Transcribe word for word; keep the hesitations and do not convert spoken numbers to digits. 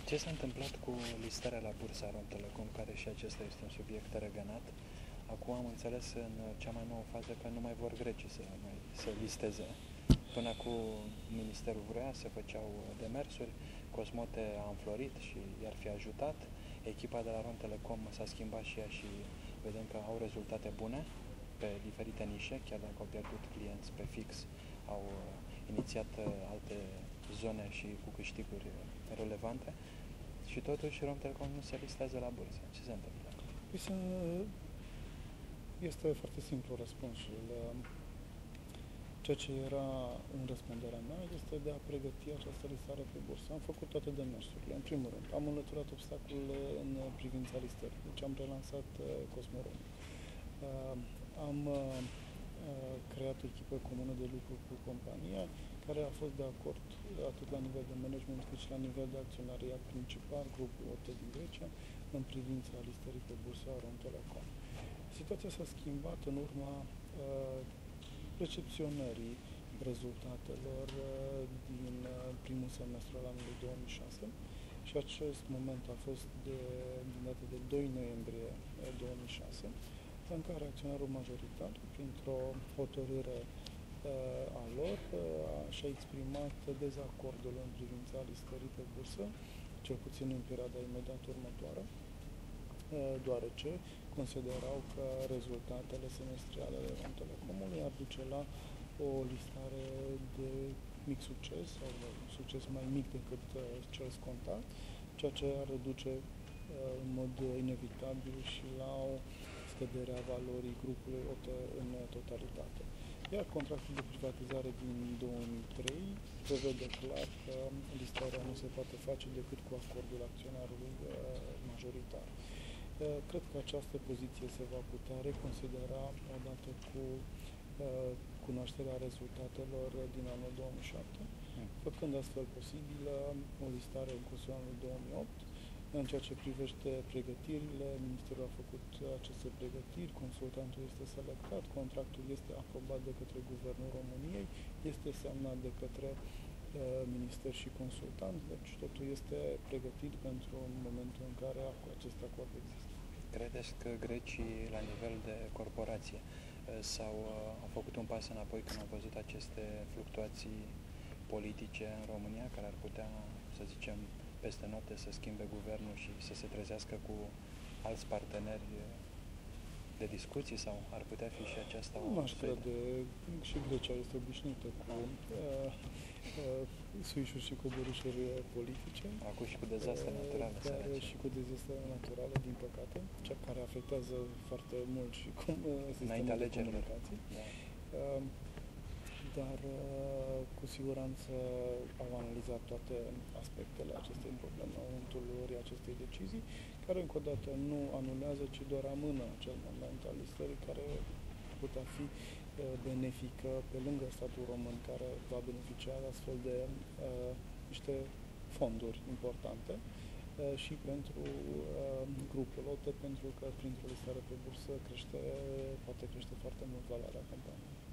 Ce s-a întâmplat cu listarea la bursa Romtelecom, care și acesta este un subiect răgănat? Acum am înțeles în cea mai nouă fază că nu mai vor grecii să, mai, să listeze. Până acum ministerul vrea, se făceau demersuri, Cosmote a înflorit și i-ar fi ajutat. Echipa de la Romtelecom s-a schimbat și ea și vedem că au rezultate bune pe diferite nișe, chiar dacă au pierdut clienți pe fix, au inițiat alte zone și cu câștiguri relevante și totuși Romtelecom nu se listează la bursă. Ce se întâmplă? Este foarte simplu răspunsul. Ceea ce era în răspunderea mea este de a pregăti această listare pe bursă. Am făcut toate demersurile. În primul rând, am înlăturat obstacolele în privința listării. Deci am relansat Cosmorom. Am creat o echipă comună de lucru cu compania, care a fost de acord atât la nivel de management cât și la nivel de acționariat principal, grupul O T din Grecia, în privința listării pe bursa Romtelecom. Situația s-a schimbat în urma uh, recepționării rezultatelor uh, din uh, primul semestru al anului două mii șase și acest moment a fost de, din data de doi noiembrie două mii șase, în care acționarul majoritar, printr-o hotărâre uh, a lor, uh, și-a exprimat dezacordul în privința listării pe bursă, cel puțin în perioada imediat următoare, uh, deoarece considerau că rezultatele semestriale ale Romtelecomului ar duce la o listare de mic succes sau de un succes mai mic decât uh, cel scontat, ceea ce ar reduce uh, în mod inevitabil și la o scădere a valorii grupului O T în totalitate. Iar contractul de privatizare din două mii trei prevede clar că listarea nu se poate face decât cu acordul acționarului uh, majoritar. Cred că această poziție se va putea reconsidera odată cu uh, cunoașterea rezultatelor din anul două mii șapte, mm. făcând astfel posibilă o listare în cursul anului două mii opt. În ceea ce privește pregătirile, Ministerul a făcut aceste pregătiri, consultantul este selectat, contractul este aprobat de către Guvernul României, este semnat de către uh, minister și consultant, deci totul este pregătit pentru momentul în care acest acord există. Credeți că grecii, la nivel de corporație, sau au făcut un pas înapoi când au văzut aceste fluctuații politice în România, care ar putea, să zicem, peste noapte să schimbe guvernul și să se trezească cu alți parteneri de discuții, sau ar putea fi și aceasta o... Nu aș crede, și Grecia este obișnuită cu uh, uh, suișuri și coborâșuri politice. Acum și cu dezastre uh, naturale. Care și cu dezastre naturale, din păcate, cea care afectează foarte mult și cum uh, sistemul de comunicații. Da. Uh, dar uh, cu siguranță au analizat toate aspectele acestei probleme în momentul luării acestei decizii, care încă o dată nu anulează, ci doar amână acel moment al listării care putea fi uh, benefică pe lângă statul român, care va beneficia astfel de uh, niște fonduri importante uh, și pentru uh, grupul O T E, pentru că printr-o listare pe bursă crește, poate crește foarte mult valoarea companiei.